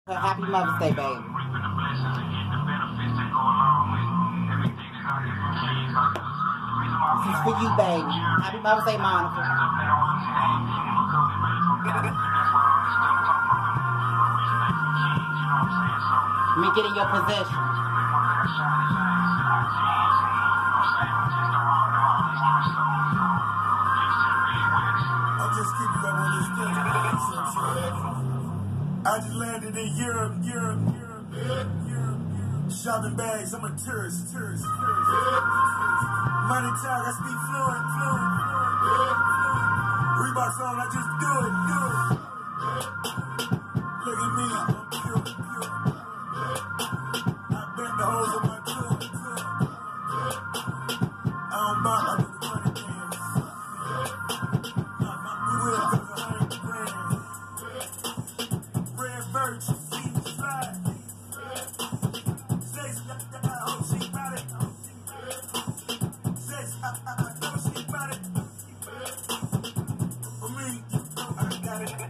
Happy Mother's Day, baby. This is for you, baby. Happy Mother's Day, Monica. Let me get in your possession. I'll just keep you up on this thing. I just landed in Europe. Shopping bags, I'm a tourist. Money talk, I speak fluent. Reeboks on, I just do it. Look at me, I'm pure. I bent the holes in my tour. I don't buy, I do the money dance. My whip is 100 grand. Red birch, feet slide. Sex, I hope she got it. Sex, I know she got it. For me, I got it.